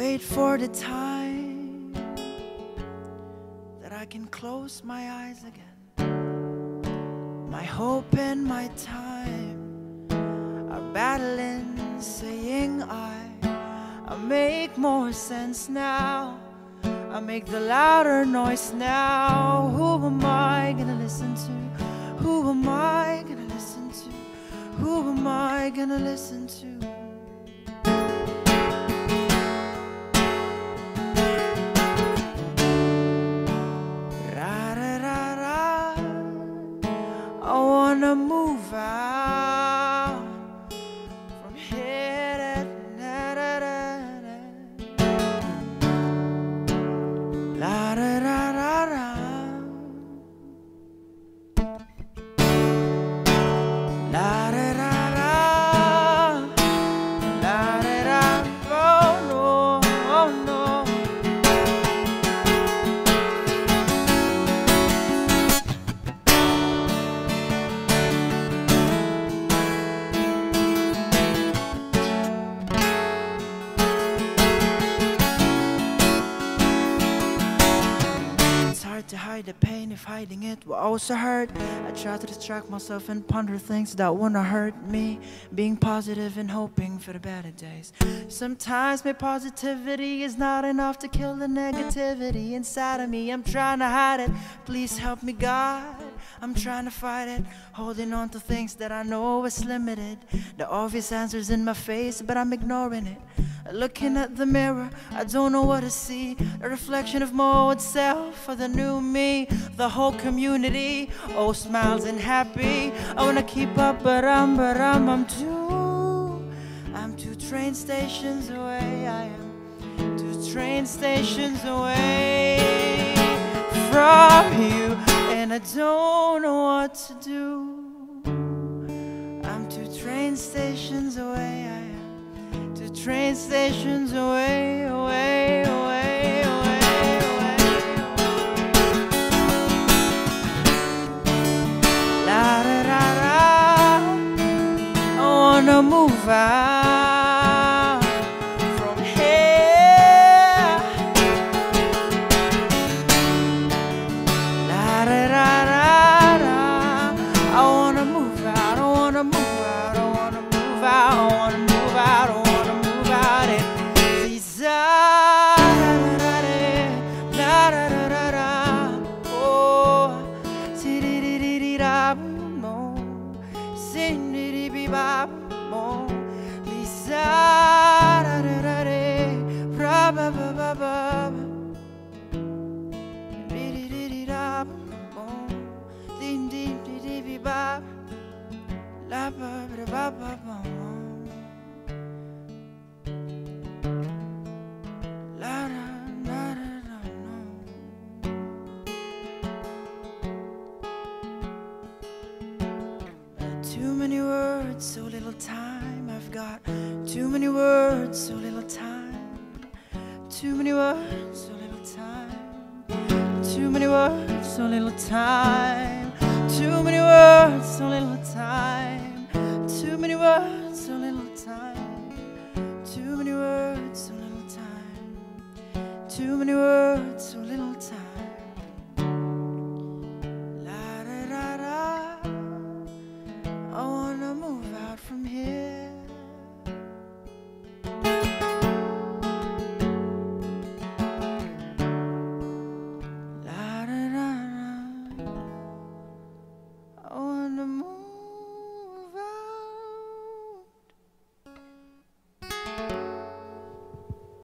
wait for the time that I can close my eyes again. My hope and my time are battling, saying I make more sense now. I make the louder noise now. Who am I gonna listen to? Who am I gonna listen to? Who am I gonna listen to? I wanna move out from here. La da da da da. La da da da. La da da. Oh no, oh no. To hide the pain if hiding it will also hurt. I try to distract myself and ponder things that wanna hurt me, being positive and hoping for the better days. Sometimes my positivity is not enough to kill the negativity inside of me. I'm trying to hide it, please help me God. I'm trying to fight it, holding on to things that I know is limited. The obvious answers in my face, but I'm ignoring it. Looking at the mirror, I don't know what to see. A reflection of my old self or the new me. The whole community, all smiles and happy. I wanna keep up, but I'm two train stations away. I am 2 train stations away from you, and I don't know what to do. I'm 2 train stations away. I am 2 train stations away, away, away, away, away. La da da da. I wanna move out from here. La da da da da. I wanna move out. I wanna move out. I wanna move out. I wanna move out. Too many words, so little time. I've got too many words, so little time. Too many words, so little time. Too many words, so little time. Too many words, so little time. Too many words, so little time. Too many words, so little time. Too many words, so little time.